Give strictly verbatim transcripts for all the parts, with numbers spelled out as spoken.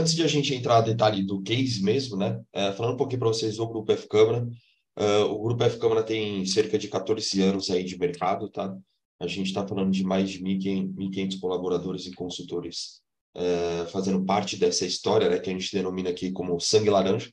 antes de a gente entrar no detalhe do case mesmo, né? É, falando um pouquinho para vocês do Grupo F-Câmara. Uh, o Grupo F-Câmara tem cerca de quatorze anos aí de mercado, tá? A gente está falando de mais de mil e quinhentos colaboradores e consultores uh, fazendo parte dessa história, né? Que a gente denomina aqui como sangue laranja.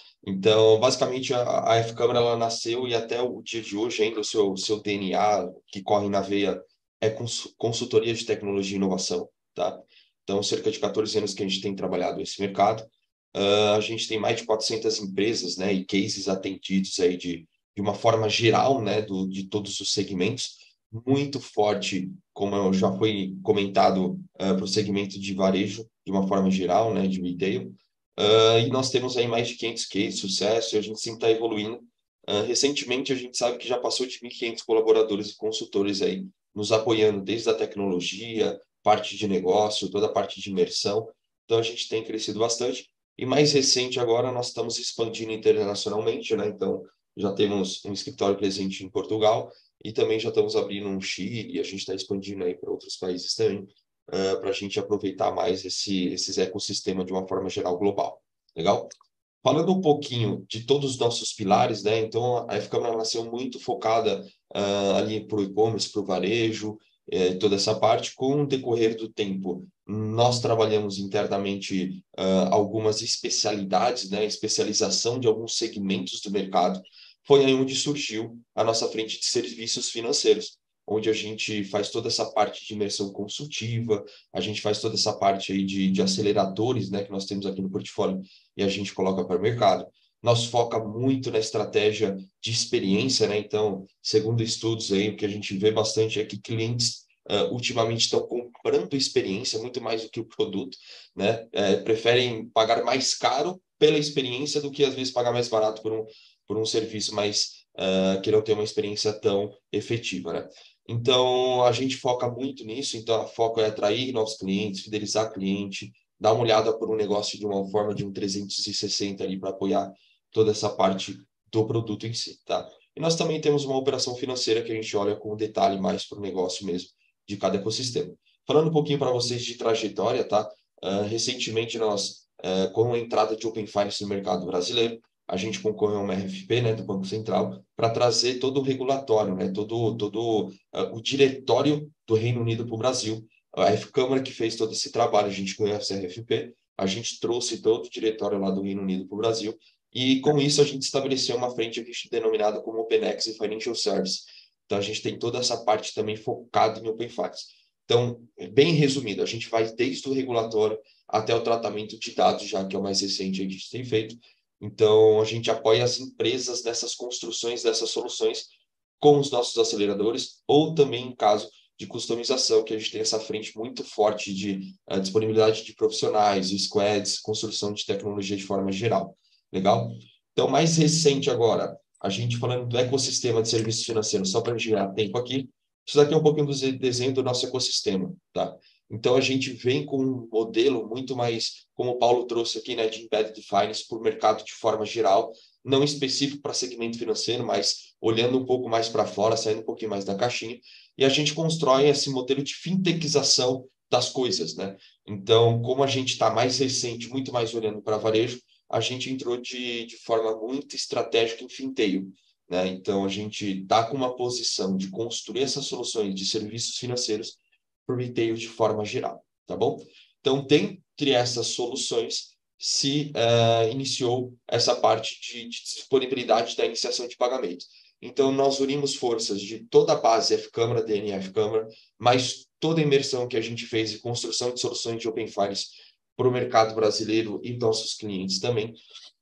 Então, basicamente, a, a F-Câmara ela nasceu e até o dia de hoje ainda o seu, seu D N A que corre na veia é cons, consultoria de tecnologia e inovação, tá? Então, cerca de quatorze anos que a gente tem trabalhado esse mercado. Uh, a gente tem mais de quatrocentas empresas, né, e cases atendidos aí de, de uma forma geral, né, do, de todos os segmentos, muito forte, como já foi comentado, uh, para o segmento de varejo, de uma forma geral, né, de retail. Uh, e nós temos aí mais de quinhentos cases de sucesso e a gente sempre está evoluindo. Uh, recentemente, a gente sabe que já passou de mil e quinhentos colaboradores e consultores aí nos apoiando desde a tecnologia, parte de negócio, toda a parte de imersão. Então, a gente tem crescido bastante. E mais recente agora, nós estamos expandindo internacionalmente, né? Então, já temos um escritório presente em Portugal e também já estamos abrindo um Chile e a gente está expandindo aí para outros países também, uh, para a gente aproveitar mais esse, esses ecossistemas de uma forma geral global. Legal? Falando um pouquinho de todos os nossos pilares, né? Então, a F-Câmara nasceu muito focada uh, ali para o e-commerce, para o varejo, eh, toda essa parte. Com o decorrer do tempo, nós trabalhamos internamente uh, algumas especialidades, né? Especialização de alguns segmentos do mercado. Foi aí onde surgiu a nossa frente de serviços financeiros, onde a gente faz toda essa parte de imersão consultiva, a gente faz toda essa parte aí de, de aceleradores, né? Que nós temos aqui no portfólio e a gente coloca para o mercado. Nós foca muito na estratégia de experiência, né? Então, segundo estudos aí, o que a gente vê bastante é que clientes uh, ultimamente estão comprando experiência muito mais do que o produto, né? É, preferem pagar mais caro pela experiência do que às vezes pagar mais barato por um, por um serviço mais uh, que não tem uma experiência tão efetiva, né? Então, a gente foca muito nisso. Então, o foco é atrair novos clientes, fidelizar cliente, dar uma olhada por um negócio de uma forma de um trezentos e sessenta ali para apoiar toda essa parte do produto em si, tá? E nós também temos uma operação financeira que a gente olha com detalhe mais para o negócio mesmo de cada ecossistema. Falando um pouquinho para vocês de trajetória, tá? Uh, recentemente nós, uh, com a entrada de Open Finance no mercado brasileiro, a gente concorreu a uma R F P, né, do Banco Central, para trazer todo o regulatório, né, todo, todo uh, o diretório do Reino Unido para o Brasil. A F-Câmara que fez todo esse trabalho, a gente conhece a R F P, a gente trouxe todo o diretório lá do Reino Unido para o Brasil, e com isso a gente estabeleceu uma frente aqui denominada como OpenX e Financial Service. Então a gente tem toda essa parte também focada em Open Finance. Então, bem resumido, a gente vai desde o regulatório até o tratamento de dados, já que é o mais recente que a gente tem feito. Então, a gente apoia as empresas nessas construções dessas soluções com os nossos aceleradores, ou também em caso de customização, que a gente tem essa frente muito forte de uh, disponibilidade de profissionais, squads, construção de tecnologia de forma geral. Legal? Então, mais recente agora, a gente falando do ecossistema de serviços financeiros, só para girar tempo aqui, isso daqui é um pouquinho do desenho do nosso ecossistema, tá? Então, a gente vem com um modelo muito mais, como o Paulo trouxe aqui, né, de Embedded Finance para o mercado de forma geral, não específico para segmento financeiro, mas olhando um pouco mais para fora, saindo um pouquinho mais da caixinha, e a gente constrói esse modelo de fintechização das coisas, né? Então, como a gente está mais recente, muito mais olhando para varejo, a gente entrou de, de forma muito estratégica em finteio, né? Então, a gente está com uma posição de construir essas soluções de serviços financeiros para o retail de forma geral, tá bom? Então, dentre essas soluções, se uh, iniciou essa parte de, de disponibilidade da iniciação de pagamentos. Então, nós unimos forças de toda a base F-Câmara, D N A F-Câmara, mas toda a imersão que a gente fez em construção de soluções de Open Finance para o mercado brasileiro e nossos clientes também,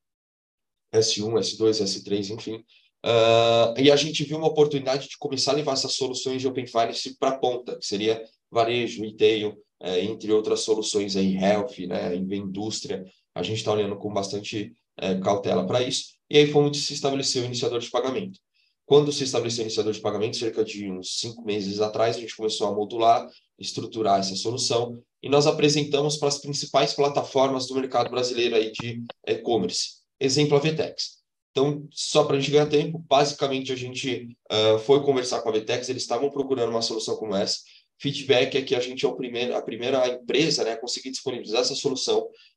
S um, S dois, S três, enfim. Uh, e a gente viu uma oportunidade de começar a levar essas soluções de Open Finance para a ponta, que seria varejo, retail, uh, entre outras soluções aí, health, né, em indústria. A gente está olhando com bastante uh, cautela para isso. E aí foi onde se estabeleceu o iniciador de pagamento. Quando se estabeleceu o iniciador de pagamento, cerca de uns cinco meses atrás, a gente começou a modular, estruturar essa solução e nós apresentamos para as principais plataformas do mercado brasileiro aí de e-commerce. Exemplo, a Vtex. Então, só para a gente ganhar tempo, basicamente a gente uh, foi conversar com a Vtex, eles estavam procurando uma solução como essa. Feedback é que a gente é o primeiro, a primeira empresa, né, a conseguir disponibilizar essa solução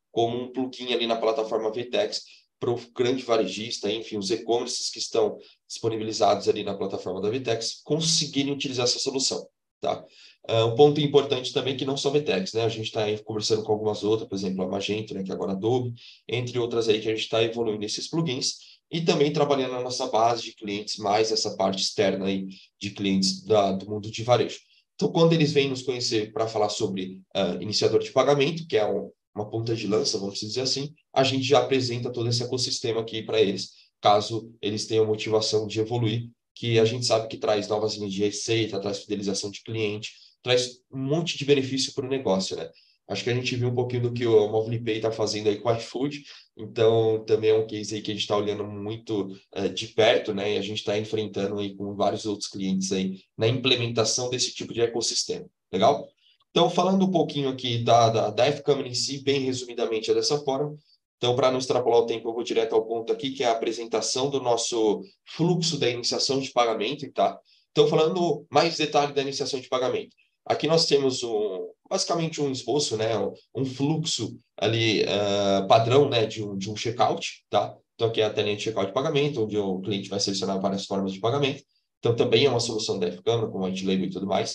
como um plugin ali na plataforma V TEX para o grande varejista, enfim, os e-commerces que estão disponibilizados ali na plataforma da V TEX conseguirem utilizar essa solução, tá? Uh, um ponto importante também é que não só V TEX, né? A gente está conversando com algumas outras, por exemplo, a Magento, né, que agora é Adobe, entre outras aí que a gente está evoluindo esses plugins e também trabalhando na nossa base de clientes, mais essa parte externa aí de clientes da, do mundo de varejo. Então, quando eles vêm nos conhecer para falar sobre uh, iniciador de pagamento, que é um, uma ponta de lança, vamos dizer assim, a gente já apresenta todo esse ecossistema aqui para eles, caso eles tenham motivação de evoluir, que a gente sabe que traz novas linhas de receita, traz fidelização de cliente, traz um monte de benefício para o negócio, né? Acho que a gente viu um pouquinho do que o MobilePay está fazendo aí com o iFood, então também é um case aí que a gente está olhando muito uh, de perto, né? E a gente está enfrentando aí com vários outros clientes aí na implementação desse tipo de ecossistema. Legal? Então, falando um pouquinho aqui da, da, da F-Câmara em si, bem resumidamente é dessa forma. Então, para não extrapolar o tempo, eu vou direto ao ponto aqui, que é a apresentação do nosso fluxo da iniciação de pagamento, tá? Então, falando mais detalhe da iniciação de pagamento. Aqui nós temos um, basicamente um esboço, né, um fluxo ali uh, padrão, né, de um, de um checkout, tá? Então aqui é a telinha de checkout de pagamento, onde o cliente vai selecionar várias formas de pagamento. Então também é uma solução da F-Câmara, com white label e tudo mais.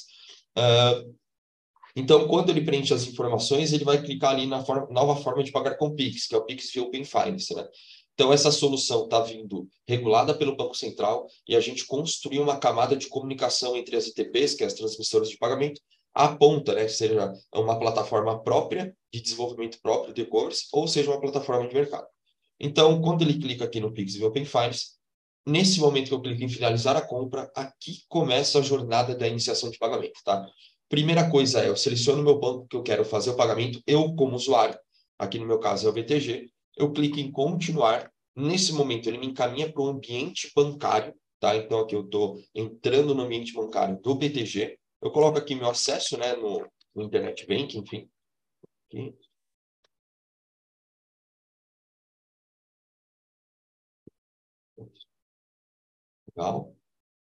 Uh, então, quando ele preenche as informações, ele vai clicar ali na forma, nova forma de pagar com Pix, que é o Pix via Open Finance, né? Então, essa solução está vindo regulada pelo Banco Central e a gente construiu uma camada de comunicação entre as I T Ps, que é as transmissoras de pagamento, à ponta, né? Seja uma plataforma própria, de desenvolvimento próprio de e-commerce, ou seja, uma plataforma de mercado. Então, quando ele clica aqui no Pix via Open Finance, nesse momento que eu clico em finalizar a compra, aqui começa a jornada da iniciação de pagamento, tá? Primeira coisa é, eu seleciono o meu banco que eu quero fazer o pagamento, eu como usuário, aqui no meu caso é o B T G, eu clico em continuar, nesse momento ele me encaminha para o ambiente bancário, tá? Então aqui eu estou entrando no ambiente bancário do B T G, eu coloco aqui meu acesso, né, no, no Internet Banking, enfim. Aqui. Legal.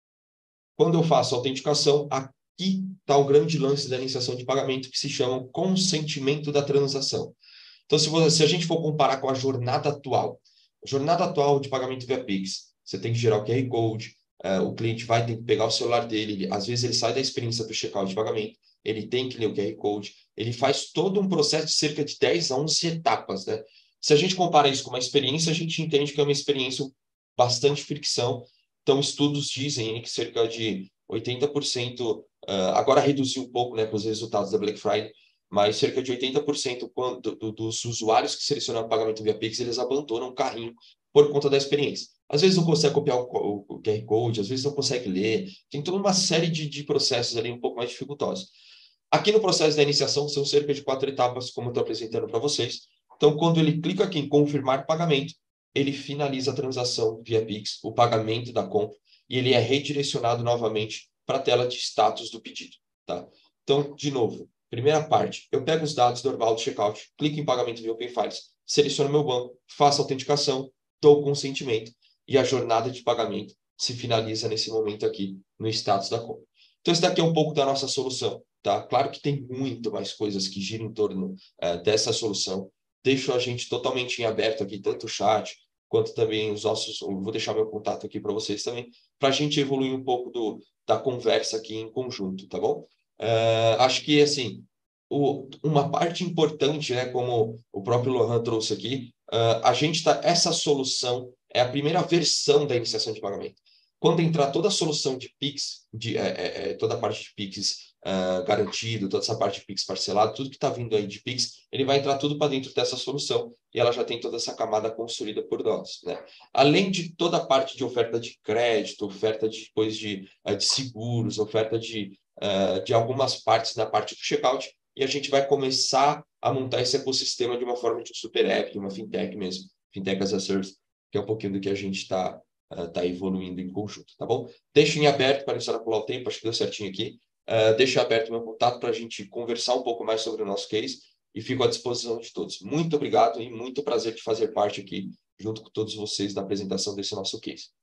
Quando eu faço a autenticação, aqui está o grande lance da iniciação de pagamento, que se chama consentimento da transação. Então, se, você, se a gente for comparar com a jornada atual, a jornada atual de pagamento via Pix, você tem que gerar o Q R Code, uh, o cliente vai ter que pegar o celular dele, ele, às vezes ele sai da experiência do checkout de pagamento, ele tem que ler o Q R Code, ele faz todo um processo de cerca de dez a onze etapas, né? Se a gente compara isso com uma experiência, a gente entende que é uma experiência bastante fricção. Então, estudos dizem que cerca de oitenta por cento, uh, agora reduziu um pouco, né, com os resultados da Black Friday, mas cerca de oitenta por cento do, do, dos usuários que selecionam o pagamento via Pix, eles abandonam o carrinho por conta da experiência. Às vezes não consegue copiar o, o, o Q R Code, às vezes não consegue ler, tem toda uma série de, de processos ali um pouco mais dificultosos. Aqui no processo da iniciação são cerca de quatro etapas, como eu estou apresentando para vocês. Então, quando ele clica aqui em confirmar pagamento, ele finaliza a transação via Pix, o pagamento da compra, e ele é redirecionado novamente para a tela de status do pedido. Tá? Então, de novo, primeira parte, eu pego os dados normal do checkout, clico em pagamento via Open Finance, seleciono meu banco, faço a autenticação, dou o consentimento e a jornada de pagamento se finaliza nesse momento aqui no status da compra. Então, esse daqui é um pouco da nossa solução. Tá? Claro que tem muito mais coisas que giram em torno uh, dessa solução. Deixo a gente totalmente em aberto aqui, tanto o chat, quanto também os nossos... Vou deixar meu contato aqui para vocês também, para a gente evoluir um pouco do, da conversa aqui em conjunto, tá bom? Uh, acho que, assim, o, uma parte importante, né, como o próprio Lohan trouxe aqui, uh, a gente tá, essa solução é a primeira versão da iniciação de pagamento. Quando entrar toda a solução de Pix, de, é, é, toda a parte de Pix uh, garantido, toda essa parte de Pix parcelado, tudo que está vindo aí de Pix, ele vai entrar tudo para dentro dessa solução e ela já tem toda essa camada construída por nós, né? Além de toda a parte de oferta de crédito, oferta de, depois de, uh, de seguros, oferta de, uh, de algumas partes da parte do checkout, e a gente vai começar a montar esse ecossistema de uma forma de super app, de uma fintech mesmo, fintech as a service, que é um pouquinho do que a gente está está uh, evoluindo em conjunto, tá bom? Deixo em aberto para não extrapolar o tempo, acho que deu certinho aqui. Uh, deixo aberto meu contato para a gente conversar um pouco mais sobre o nosso case e fico à disposição de todos. Muito obrigado e muito prazer de fazer parte aqui junto com todos vocês da apresentação desse nosso case.